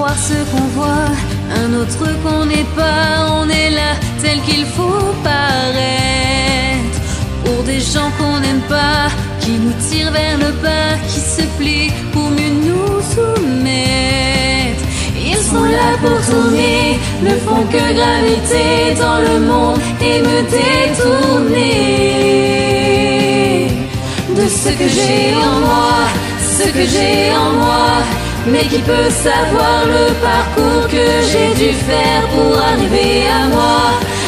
croire ce qu'on voit, un autre qu'on n'est pas. On est là tel qu'il faut paraître, pour des gens qu'on n'aime pas, qui nous tirent vers le bas, qui se plient pour mieux nous soumettre. Ils sont là pour tourner, ne font que graviter dans le monde et me détourner de ce que j'ai en moi, ce que j'ai en moi. Mais qui peut savoir le parcours que j'ai dû faire pour arriver à moi,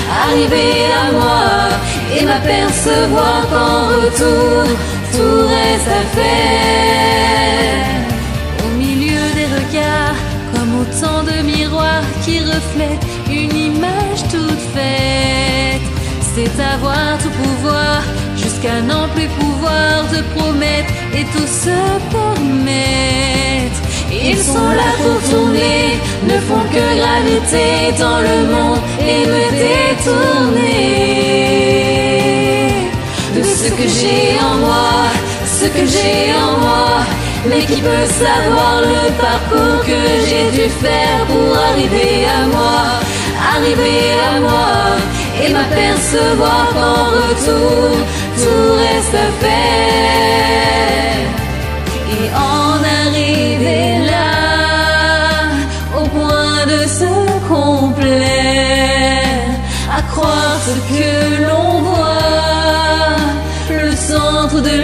et m'apercevoir qu'en retour, tout reste à faire. Au milieu des regards, comme autant de miroirs qui reflètent une image toute faite. C'est avoir tout pouvoir, jusqu'à n'en plus pouvoir de promettre et tout se permettre. Ils sont là pour tourner, ne font que graviter dans le monde et me détourner de ce que j'ai en moi, ce que j'ai en moi. Mais qui peut savoir le parcours que j'ai dû faire pour arriver à moi, et m'apercevoir qu'en retour, tout reste à faire. Et en arriver là, au point de se complaire, à croire ce que l'on voit, le centre de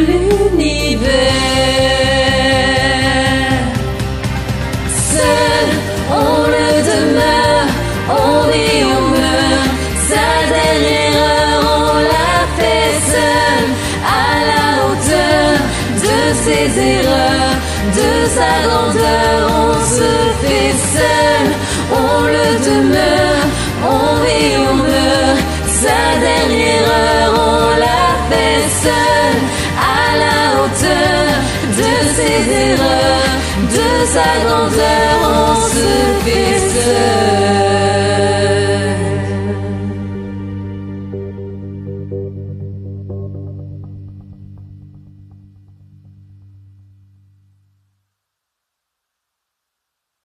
l'univers. Seul, on le demeure, on vit, on meurt. Sa dernière heure, on l'a fait seul, à la hauteur de ses erreurs, de sa grandeur. On se fait seul, on le demeure, on vit, on meurt. Sa dernière heure, on l'a fait seul, à la hauteur de ses erreurs, de sa grandeur.